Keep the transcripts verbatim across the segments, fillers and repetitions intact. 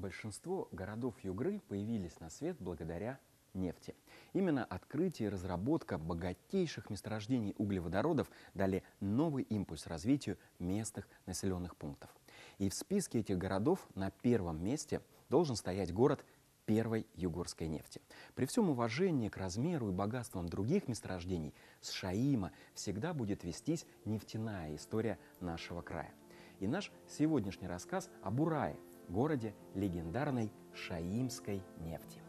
большинство городов Югры появились на свет благодаря нефти. Именно открытие и разработка богатейших месторождений углеводородов дали новый импульс развитию местных населенных пунктов. И в списке этих городов на первом месте должен стоять город первой югорской нефти. При всем уважении к размеру и богатствам других месторождений, с Шаима всегда будет вестись нефтяная история нашего края. И наш сегодняшний рассказ об Урае, городе легендарной шаимской нефти.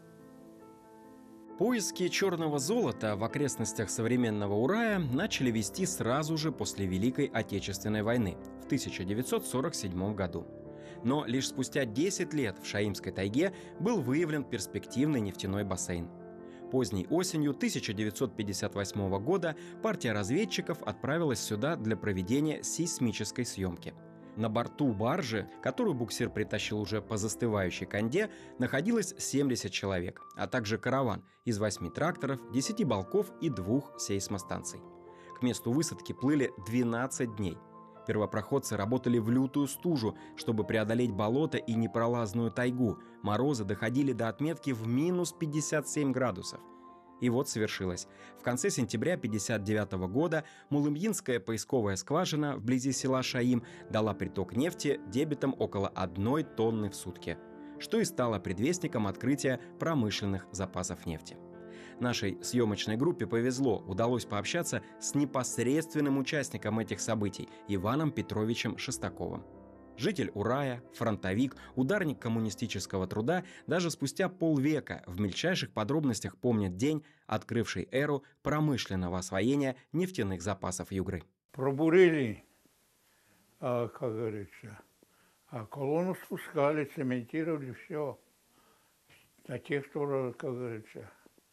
Поиски черного золота в окрестностях современного Урая начали вести сразу же после Великой Отечественной войны в тысяча девятьсот сорок седьмом году. Но лишь спустя десять лет в Шаимской тайге был выявлен перспективный нефтяной бассейн. Поздней осенью тысяча девятьсот пятьдесят восьмого года партия разведчиков отправилась сюда для проведения сейсмической съемки. На борту баржи, которую буксир притащил уже по застывающей конде, находилось семьдесят человек, а также караван из восьми тракторов, десяти балков и двух сейсмостанций. К месту высадки плыли двенадцать дней. Первопроходцы работали в лютую стужу, чтобы преодолеть болото и непролазную тайгу. Морозы доходили до отметки в минус пятьдесят семь градусов. И вот свершилось. В конце сентября тысяча девятьсот пятьдесят девятого года Мулымьинская поисковая скважина вблизи села Шаим дала приток нефти дебитом около одной тонны в сутки, что и стало предвестником открытия промышленных запасов нефти. Нашей съемочной группе повезло, удалось пообщаться с непосредственным участником этих событий Иваном Петровичем Шестаковым. Житель Урая, фронтовик, ударник коммунистического труда даже спустя полвека в мельчайших подробностях помнит день, открывший эру промышленного освоения нефтяных запасов Югры. Пробурили, как говорится, а колонну спускали, цементировали все. На тех, кто, как говорится,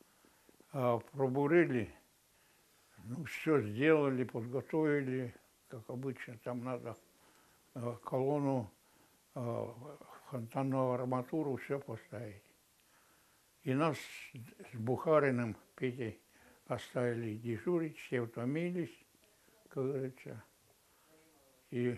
пробурили, ну, все сделали, подготовили, как обычно, там надо колонну, фонтанную арматуру, все поставить. И нас с Бухариным Петей оставили дежурить, все утомились, как говорится. И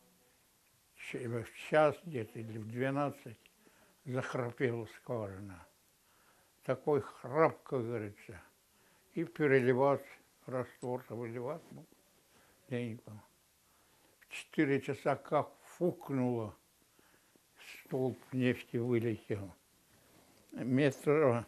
в час где-то или в двенадцать захрапела скважина. Такой храп, как говорится. И переливать раствор, выливать, ну, я не помню. Четыре часа как фукнуло, столб нефти вылетел. Метра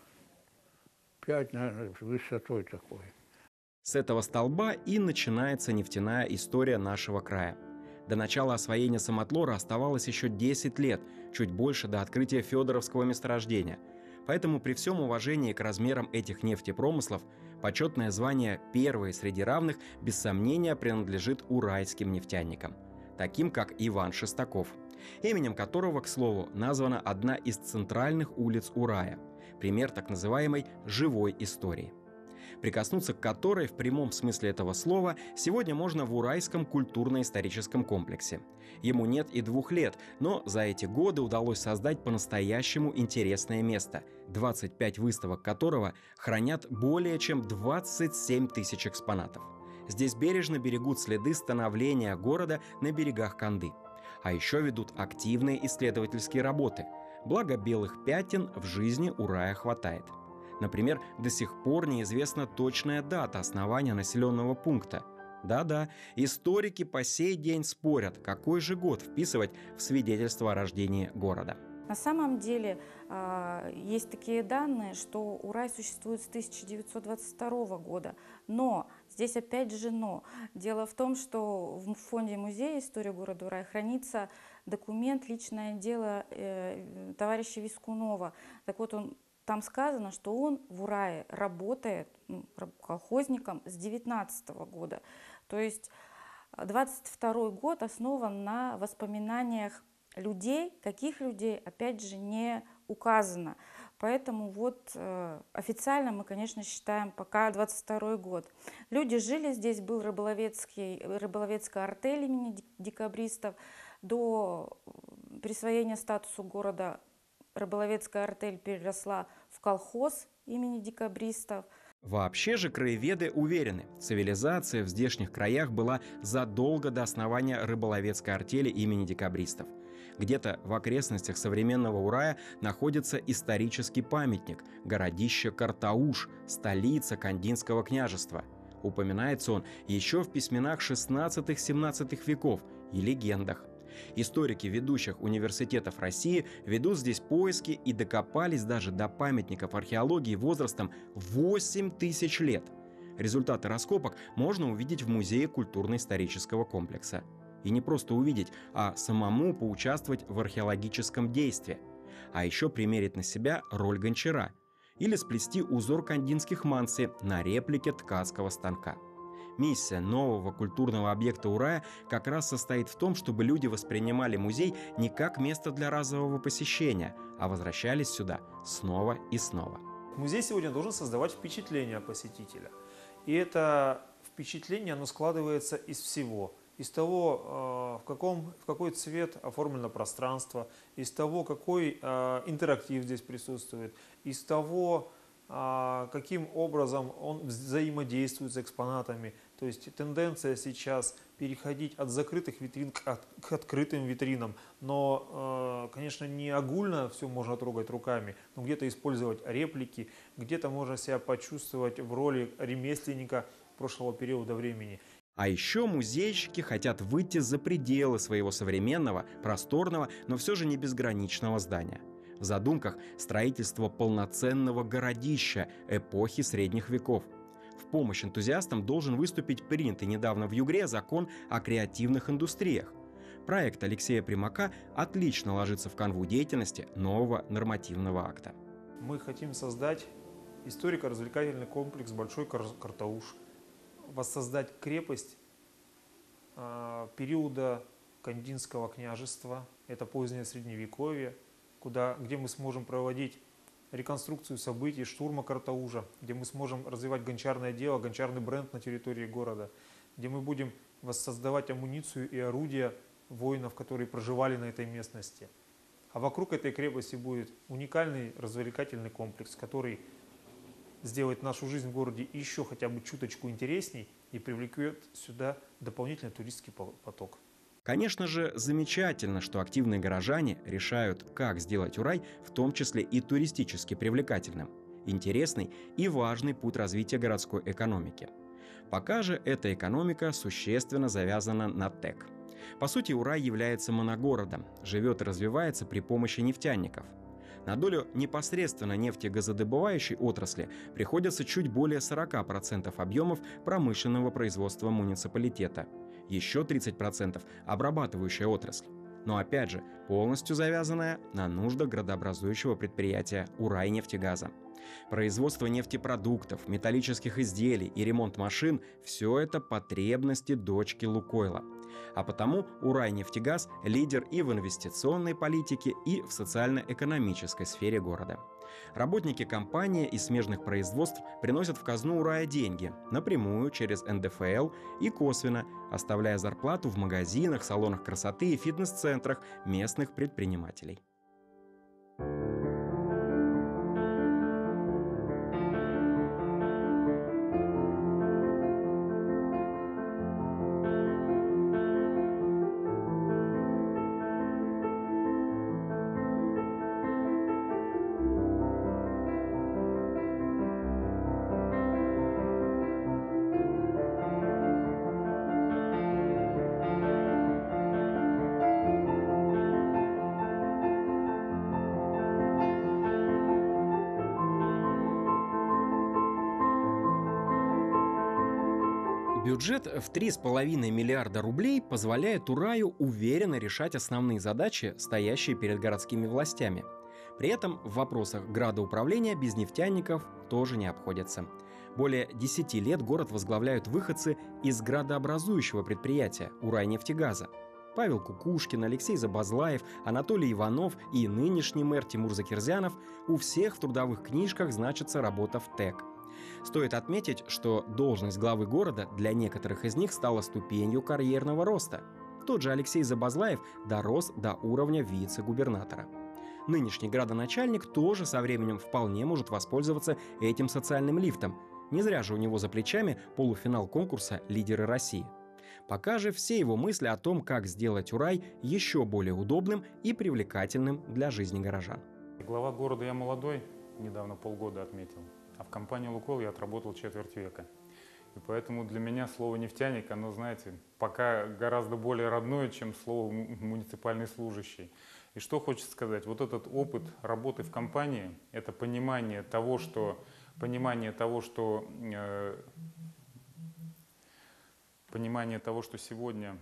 пять, наверное, высотой такой. С этого столба и начинается нефтяная история нашего края. До начала освоения самотлора оставалось еще десять лет, чуть больше до открытия Федоровского месторождения. Поэтому при всем уважении к размерам этих нефтепромыслов почетное звание «первые среди равных» без сомнения принадлежит уральским нефтяникам, таким как Иван Шестаков, именем которого, к слову, названа одна из центральных улиц Урая, пример так называемой «живой истории», прикоснуться к которой в прямом смысле этого слова сегодня можно в Уральском культурно-историческом комплексе. Ему нет и двух лет, но за эти годы удалось создать по-настоящему интересное место, двадцать пять выставок которого хранят более чем двадцать семь тысяч экспонатов. Здесь бережно берегут следы становления города на берегах Канды. А еще ведут активные исследовательские работы. Благо белых пятен в жизни Урая хватает. Например, до сих пор неизвестна точная дата основания населенного пункта. Да-да, историки по сей день спорят, какой же год вписывать в свидетельство о рождении города. На самом деле есть такие данные, что Урай существует с тысяча девятьсот двадцать второго года. Но, здесь опять же но, дело в том, что в фонде музея истории города Урай хранится документ «Личное дело э, товарища Вискунова». Так вот, он там сказано, что он в Урае работает ну, колхозником с девятнадцатого года. То есть двадцать второй год основан на воспоминаниях людей, каких людей, опять же, не указано. Поэтому вот э, официально мы, конечно, считаем пока двадцать второй год. Люди жили здесь, был рыболовецкий, рыболовецкая артель имени декабристов. До присвоения статуса города рыболовецкая артель переросла в колхоз имени декабристов. Вообще же краеведы уверены, цивилизация в здешних краях была задолго до основания рыболовецкой артели имени декабристов. Где-то в окрестностях современного Урая находится исторический памятник – городище Картауш, столица Кандинского княжества. Упоминается он еще в письменах шестнадцатого-семнадцатого веков и легендах. Историки ведущих университетов России ведут здесь поиски и докопались даже до памятников археологии возрастом восемь тысяч лет. Результаты раскопок можно увидеть в Музее культурно-исторического комплекса. И не просто увидеть, а самому поучаствовать в археологическом действии. А еще примерить на себя роль гончара или сплести узор кандинских манси на реплике ткацкого станка. Миссия нового культурного объекта Урая как раз состоит в том, чтобы люди воспринимали музей не как место для разового посещения, а возвращались сюда снова и снова. Музей сегодня должен создавать впечатление посетителя. И это впечатление, оно складывается из всего. Из того, в, каком, в какой цвет оформлено пространство, из того, какой интерактив здесь присутствует, из того, каким образом он взаимодействует с экспонатами. То есть тенденция сейчас переходить от закрытых витрин к, к открытым витринам. Но, конечно, не огульно все можно трогать руками, но где-то использовать реплики, где-то можно себя почувствовать в роли ремесленника прошлого периода времени. А еще музейщики хотят выйти за пределы своего современного, просторного, но все же не безграничного здания. В задумках строительство полноценного городища эпохи средних веков. В помощь энтузиастам должен выступить принятый недавно в Югре закон о креативных индустриях. Проект Алексея Примака отлично ложится в канву деятельности нового нормативного акта. Мы хотим создать историко-развлекательный комплекс «Большой Картауш», воссоздать крепость э, периода Кандинского княжества, это позднее Средневековье, куда, где мы сможем проводить реконструкцию событий штурма Картаужа, где мы сможем развивать гончарное дело, гончарный бренд на территории города, где мы будем воссоздавать амуницию и орудия воинов, которые проживали на этой местности. А вокруг этой крепости будет уникальный развлекательный комплекс, который сделает нашу жизнь в городе еще хотя бы чуточку интересней и привлекет сюда дополнительный туристский поток. Конечно же, замечательно, что активные горожане решают, как сделать Урай, в том числе и туристически привлекательным. Интересный и важный путь развития городской экономики. Пока же эта экономика существенно завязана на ТЭК. По сути, Урай является моногородом, живет и развивается при помощи нефтяников. На долю непосредственно нефтегазодобывающей отрасли приходится чуть более сорок процентов объемов промышленного производства муниципалитета. Еще тридцать процентов – обрабатывающая отрасль. Но опять же, полностью завязанная на нуждах градообразующего предприятия «Урайнефтегаза». Производство нефтепродуктов, металлических изделий и ремонт машин – все это потребности дочки Лукойла. А потому Урайнефтегаз – лидер и в инвестиционной политике, и в социально-экономической сфере города. Работники компании и смежных производств приносят в казну Урая деньги напрямую через эн дэ эф эл и косвенно, оставляя зарплату в магазинах, салонах красоты и фитнес-центрах местных предпринимателей. Бюджет в три с половиной миллиарда рублей позволяет Ураю уверенно решать основные задачи, стоящие перед городскими властями. При этом в вопросах градоуправления без нефтяников тоже не обходится. Более десяти лет город возглавляют выходцы из градообразующего предприятия «Урайнефтегаза». Павел Кукушкин, Алексей Забазлаев, Анатолий Иванов и нынешний мэр Тимур Закирзянов – у всех в трудовых книжках значится работа в ТЭК. Стоит отметить, что должность главы города для некоторых из них стала ступенью карьерного роста. Тот же Алексей Забазлаев дорос до уровня вице-губернатора. Нынешний градоначальник тоже со временем вполне может воспользоваться этим социальным лифтом. Не зря же у него за плечами полуфинал конкурса «Лидеры России». Пока же все его мысли о том, как сделать Урай еще более удобным и привлекательным для жизни горожан. Глава города я молодой, недавно полгода отметил, а в компании «Лукойл» я отработал четверть века. И поэтому для меня слово «нефтяник», оно, знаете, пока гораздо более родное, чем слово «муниципальный служащий». И что хочется сказать, вот этот опыт работы в компании, это понимание того, что, понимание того, что, э, понимание того, что сегодня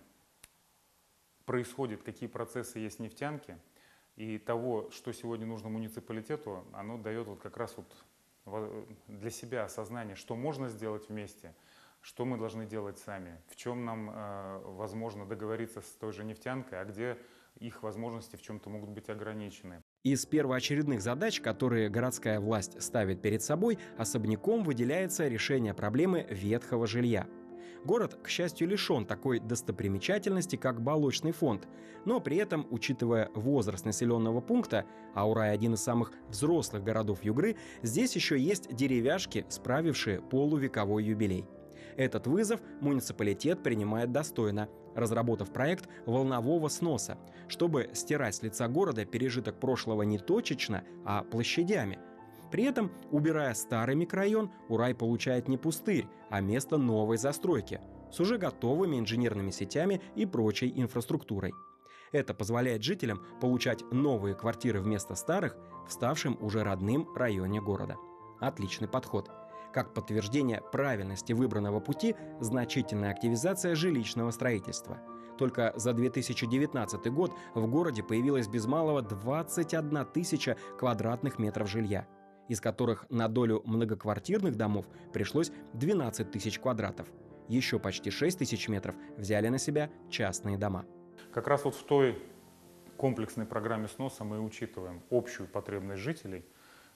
происходит, какие процессы есть в нефтянке, и того, что сегодня нужно муниципалитету, оно дает вот как раз вот для себя осознание, что можно сделать вместе, что мы должны делать сами, в чем нам э, возможно договориться с той же нефтянкой, а где их возможности в чем-то могут быть ограничены. Из первоочередных задач, которые городская власть ставит перед собой, особняком выделяется решение проблемы ветхого жилья. Город, к счастью, лишен такой достопримечательности, как Балочный фонд, но при этом, учитывая возраст населенного пункта, а Урай один из самых взрослых городов Югры, здесь еще есть деревяшки, справившие полувековой юбилей. Этот вызов муниципалитет принимает достойно, разработав проект волнового сноса, чтобы стирать с лица города пережиток прошлого не точечно, а площадями. При этом, убирая старый микрорайон, Урай получает не пустырь, а место новой застройки с уже готовыми инженерными сетями и прочей инфраструктурой. Это позволяет жителям получать новые квартиры вместо старых в ставшем уже родным районе города. Отличный подход. Как подтверждение правильности выбранного пути, значительная активизация жилищного строительства. Только за две тысячи девятнадцатый год в городе появилось без малого двадцать одна тысяча квадратных метров жилья, из которых на долю многоквартирных домов пришлось двенадцать тысяч квадратов. Еще почти шесть тысяч метров взяли на себя частные дома. Как раз вот в той комплексной программе сноса мы учитываем общую потребность жителей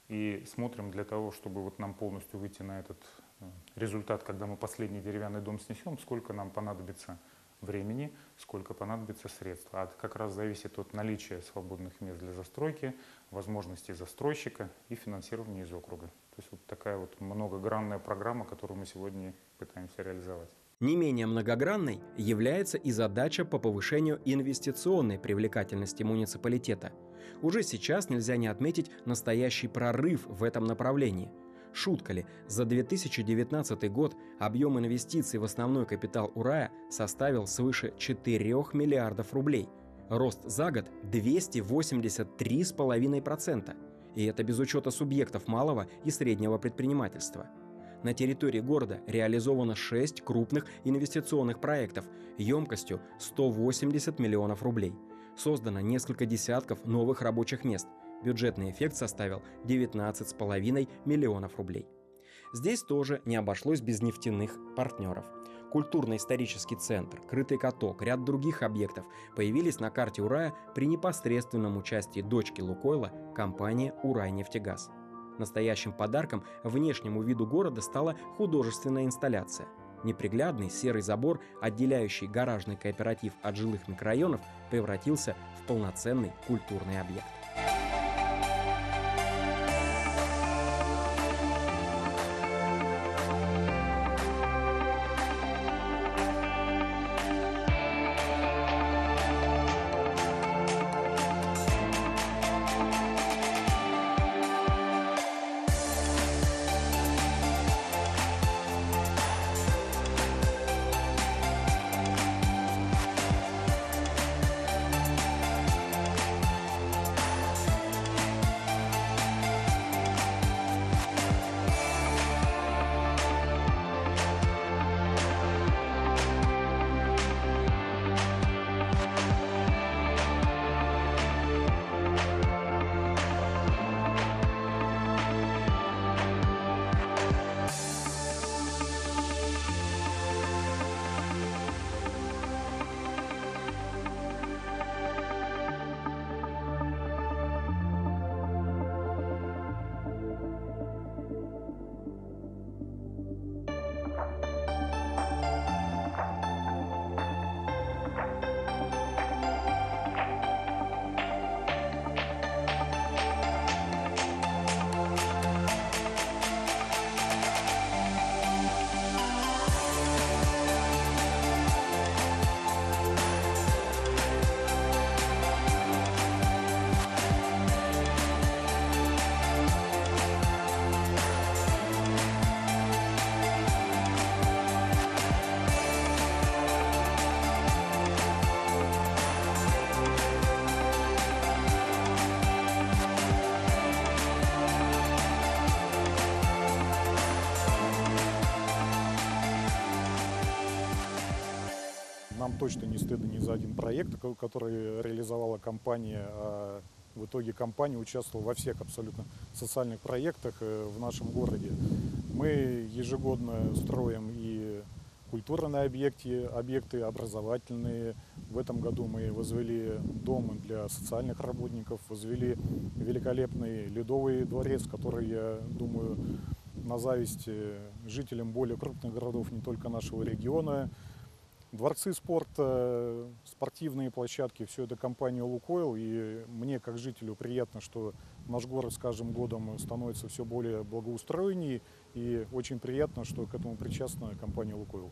и смотрим для того, чтобы вот нам полностью выйти на этот результат, когда мы последний деревянный дом снесем, сколько нам понадобится времени, сколько понадобится средств. А это как раз зависит от наличия свободных мест для застройки, возможностей застройщика и финансирования из округа. То есть вот такая вот многогранная программа, которую мы сегодня пытаемся реализовать. Не менее многогранной является и задача по повышению инвестиционной привлекательности муниципалитета. Уже сейчас нельзя не отметить настоящий прорыв в этом направлении. Шутка ли, за две тысячи девятнадцатый год объем инвестиций в основной капитал Урая составил свыше четырёх миллиардов рублей. Рост за год двести восемьдесят три целых пять десятых процента. И это без учета субъектов малого и среднего предпринимательства. На территории города реализовано шесть крупных инвестиционных проектов емкостью сто восемьдесят миллионов рублей. Создано несколько десятков новых рабочих мест. Бюджетный эффект составил девятнадцать целых пять десятых миллионов рублей. Здесь тоже не обошлось без нефтяных партнеров. Культурно-исторический центр, крытый каток, ряд других объектов появились на карте Урая при непосредственном участии дочки Лукойла, компании «Урайнефтегаз». Настоящим подарком внешнему виду города стала художественная инсталляция. Неприглядный серый забор, отделяющий гаражный кооператив от жилых микрорайонов, превратился в полноценный культурный объект. точно не стыдно ни за один проект, который реализовала компания. А в итоге компания участвовала во всех абсолютно социальных проектах в нашем городе. Мы ежегодно строим и культурные объекты, объекты образовательные. В этом году мы возвели дом для социальных работников, возвели великолепный ледовый дворец, который, я думаю, на зависть жителям более крупных городов не только нашего региона. Дворцы спорта, спортивные площадки, все это компания «Лукойл». И мне, как жителю, приятно, что наш город с каждым годом становится все более благоустроеннее. И очень приятно, что к этому причастна компания «Лукойл».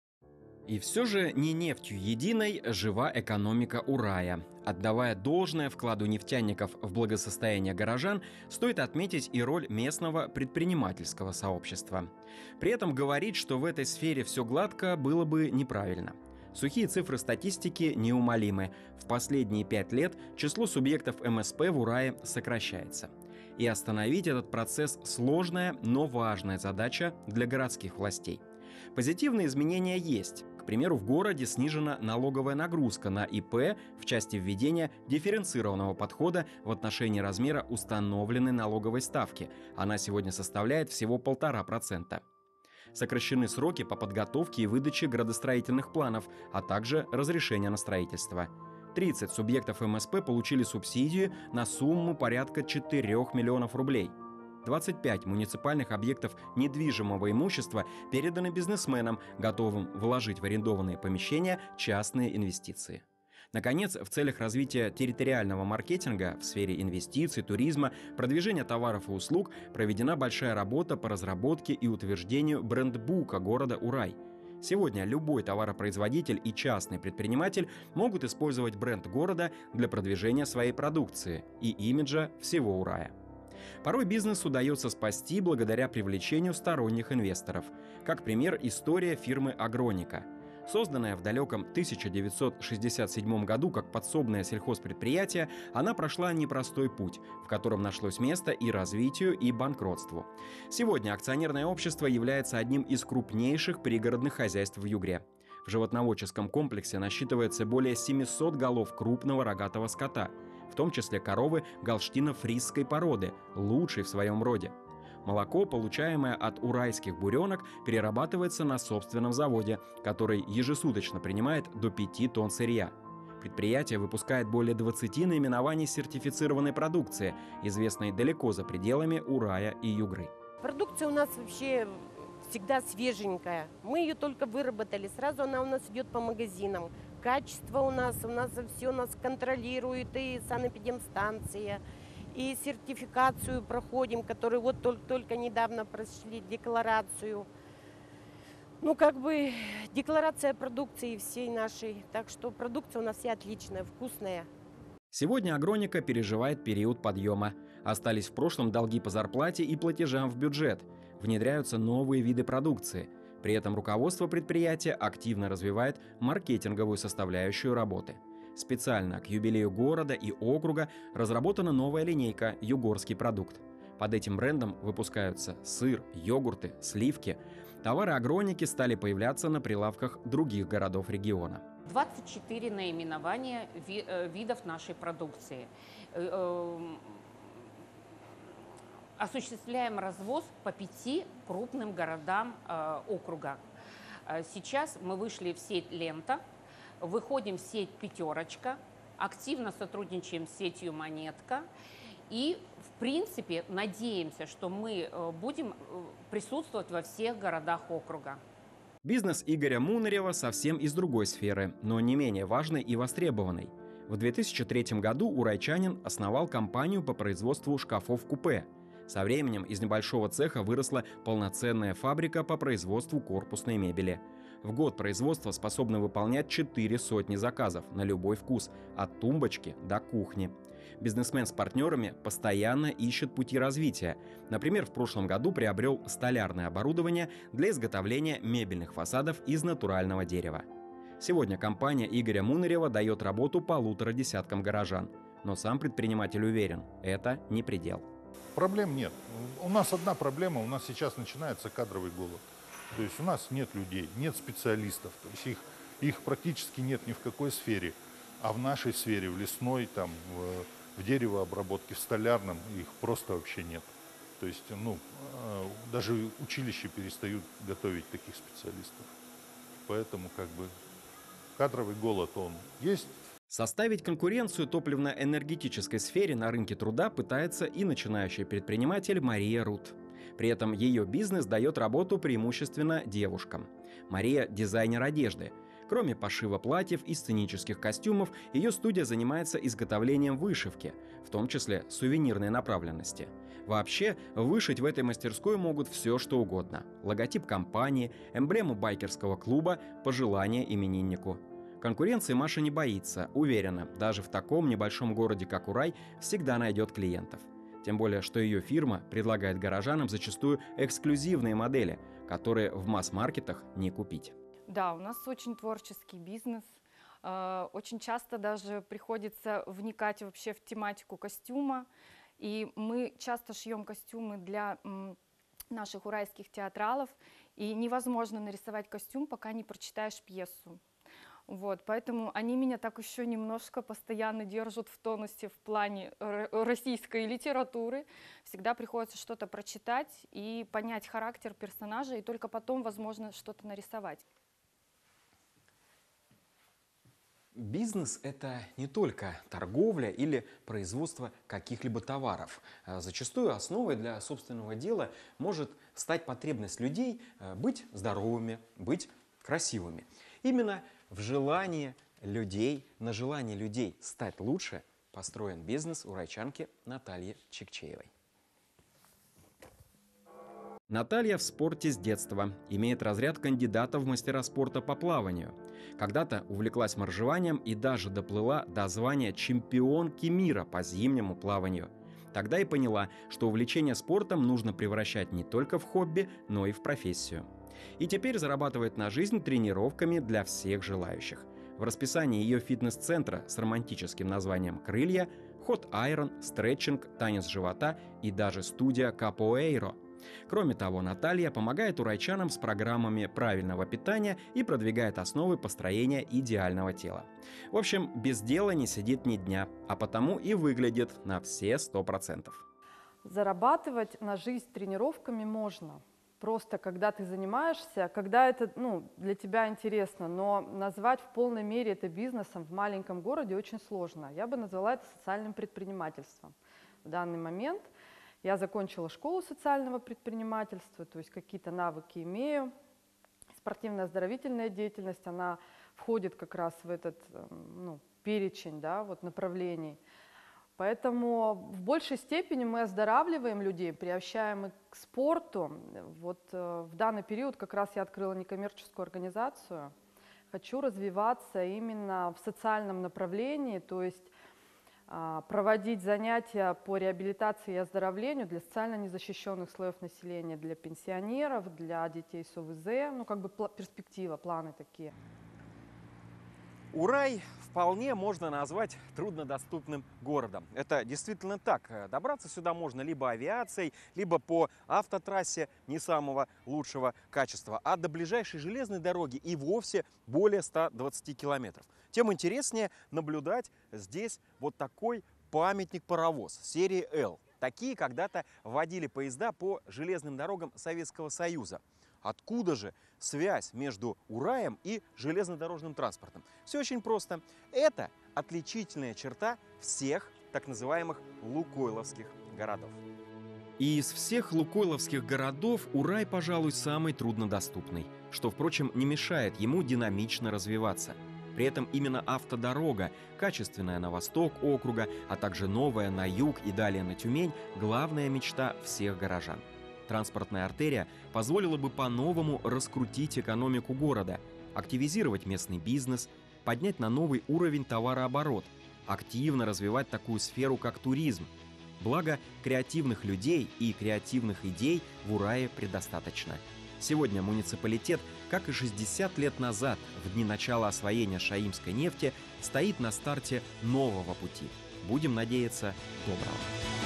И все же не нефтью единой жива экономика Урая. Отдавая должное вкладу нефтяников в благосостояние горожан, стоит отметить и роль местного предпринимательского сообщества. При этом говорить, что в этой сфере все гладко, было бы неправильно. Сухие цифры статистики неумолимы. В последние пять лет число субъектов эм эс пэ в Урае сокращается. И остановить этот процесс – сложная, но важная задача для городских властей. Позитивные изменения есть. К примеру, в городе снижена налоговая нагрузка на и пэ в части введения дифференцированного подхода в отношении размера установленной налоговой ставки. Она сегодня составляет всего полтора процента. Сокращены сроки по подготовке и выдаче градостроительных планов, а также разрешения на строительство. тридцать субъектов эм эс пэ получили субсидию на сумму порядка четырёх миллионов рублей. двадцать пять муниципальных объектов недвижимого имущества переданы бизнесменам, готовым вложить в арендованные помещения частные инвестиции. Наконец, в целях развития территориального маркетинга в сфере инвестиций, туризма, продвижения товаров и услуг проведена большая работа по разработке и утверждению брендбука города Урай. Сегодня любой товаропроизводитель и частный предприниматель могут использовать бренд города для продвижения своей продукции и имиджа всего Урая. Порой бизнес удается спасти благодаря привлечению сторонних инвесторов. Как пример, история фирмы «Агроника». Созданная в далеком тысяча девятьсот шестьдесят седьмом году как подсобное сельхозпредприятие, она прошла непростой путь, в котором нашлось место и развитию, и банкротству. Сегодня акционерное общество является одним из крупнейших пригородных хозяйств в Югре. В животноводческом комплексе насчитывается более семисот голов крупного рогатого скота, в том числе коровы галштино-фрисской породы, лучшей в своем роде. Молоко, получаемое от уральских буренок, перерабатывается на собственном заводе, который ежесуточно принимает до пяти тонн сырья. Предприятие выпускает более двадцати наименований сертифицированной продукции, известной далеко за пределами Урая и Югры. Продукция у нас вообще всегда свеженькая. Мы ее только выработали, сразу она у нас идет по магазинам. Качество у нас, у нас все у нас контролирует и санэпидемстанция, и сертификацию проходим, которую вот только, только недавно прошли, декларацию. Ну, как бы декларация продукции всей нашей, так что продукция у нас вся отличная, вкусная. Сегодня Агроника переживает период подъема. Остались в прошлом долги по зарплате и платежам в бюджет. Внедряются новые виды продукции. При этом руководство предприятия активно развивает маркетинговую составляющую работы. Специально к юбилею города и округа разработана новая линейка «Югорский продукт». Под этим брендом выпускаются сыр, йогурты, сливки. Товары Агроники стали появляться на прилавках других городов региона. двадцать четыре наименования ви, э, видов нашей продукции. Э, э, осуществляем развоз по пяти крупным городам э, округа. Э, сейчас мы вышли в сеть «Лента», выходим в сеть «Пятерочка», активно сотрудничаем с сетью «Монетка». И, в принципе, надеемся, что мы будем присутствовать во всех городах округа. Бизнес Игоря Мунарева совсем из другой сферы, но не менее важной и востребованной. В две тысячи третьем году урайчанин основал компанию по производству шкафов-купе. Со временем из небольшого цеха выросла полноценная фабрика по производству корпусной мебели. В год производство способно выполнять четыре сотни заказов на любой вкус, от тумбочки до кухни. Бизнесмен с партнерами постоянно ищет пути развития. Например, в прошлом году приобрел столярное оборудование для изготовления мебельных фасадов из натурального дерева. Сегодня компания Игоря Мунарева дает работу полутора десяткам горожан. Но сам предприниматель уверен, это не предел. Проблем нет. У нас одна проблема, у нас сейчас начинается кадровый голод. То есть у нас нет людей, нет специалистов. То есть их Их практически нет ни в какой сфере. А в нашей сфере, в лесной, там, в, в деревообработке, в столярном, их просто вообще нет. То есть, ну, даже училища перестают готовить таких специалистов. Поэтому, как бы, кадровый голод, он есть. Составить конкуренцию топливно-энергетической сфере на рынке труда пытается и начинающий предприниматель Мария Рут. При этом ее бизнес дает работу преимущественно девушкам. Мария – дизайнер одежды. Кроме пошива платьев и сценических костюмов, ее студия занимается изготовлением вышивки, в том числе сувенирной направленности. Вообще, вышить в этой мастерской могут все, что угодно. Логотип компании, эмблему байкерского клуба, пожелание имениннику. Конкуренции Маша не боится, уверена, даже в таком небольшом городе, как Урай, всегда найдет клиентов. Тем более, что ее фирма предлагает горожанам зачастую эксклюзивные модели, которые в масс-маркетах не купить. Да, у нас очень творческий бизнес. Очень часто даже приходится вникать вообще в тематику костюма. И мы часто шьем костюмы для наших уральских театралов. И невозможно нарисовать костюм, пока не прочитаешь пьесу. Вот, поэтому они меня так еще немножко постоянно держат в тонусе в плане российской литературы. Всегда приходится что-то прочитать и понять характер персонажа, и только потом, возможно, что-то нарисовать. Бизнес – это не только торговля или производство каких-либо товаров. Зачастую основой для собственного дела может стать потребность людей быть здоровыми, быть красивыми. Именно в желании людей, на желании людей стать лучше построен бизнес урайчанки Натальи Чикчеевой. Наталья в спорте с детства, имеет разряд кандидата в мастера спорта по плаванию. Когда-то увлеклась моржеванием и даже доплыла до звания чемпионки мира по зимнему плаванию. Тогда и поняла, что увлечение спортом нужно превращать не только в хобби, но и в профессию. И теперь зарабатывает на жизнь тренировками для всех желающих. В расписании ее фитнес-центра с романтическим названием «Крылья» хот-айрон, стретчинг, танец живота и даже студия капоэйро. Кроме того, Наталья помогает урайчанам с программами правильного питания и продвигает основы построения идеального тела. В общем, без дела не сидит ни дня, а потому и выглядит на все сто процентов. Зарабатывать на жизнь тренировками можно. Просто когда ты занимаешься, когда это ну, для тебя интересно, но назвать в полной мере это бизнесом в маленьком городе очень сложно. Я бы назвала это социальным предпринимательством. В данный момент я закончила школу социального предпринимательства, то есть какие-то навыки имею. Спортивно-оздоровительная деятельность, она входит как раз в этот ну, перечень да, вот направлений. Поэтому в большей степени мы оздоравливаем людей, приобщаем их к спорту. Вот э, в данный период как раз я открыла некоммерческую организацию. Хочу развиваться именно в социальном направлении, то есть э, проводить занятия по реабилитации и оздоровлению для социально незащищенных слоев населения, для пенсионеров, для детей с ОВЗ. Ну, как бы перспектива, планы такие. Урай вполне можно назвать труднодоступным городом. Это действительно так. Добраться сюда можно либо авиацией, либо по автотрассе не самого лучшего качества. А до ближайшей железной дороги и вовсе более ста двадцати километров. Тем интереснее наблюдать здесь вот такой памятник-паровоз серии «Л». Такие когда-то водили поезда по железным дорогам Советского Союза. Откуда же связь между Ураем и железнодорожным транспортом? Все очень просто. Это отличительная черта всех так называемых лукойловских городов. И из всех лукойловских городов Урай, пожалуй, самый труднодоступный, что, впрочем, не мешает ему динамично развиваться. При этом именно автодорога, качественная на восток округа, а также новая на юг и далее на Тюмень, главная мечта всех горожан. Транспортная артерия позволила бы по-новому раскрутить экономику города, активизировать местный бизнес, поднять на новый уровень товарооборот, активно развивать такую сферу, как туризм. Благо, креативных людей и креативных идей в Урае предостаточно. Сегодня муниципалитет, как и шестьдесят лет назад, в дни начала освоения шаимской нефти, стоит на старте нового пути. Будем надеяться, доброго.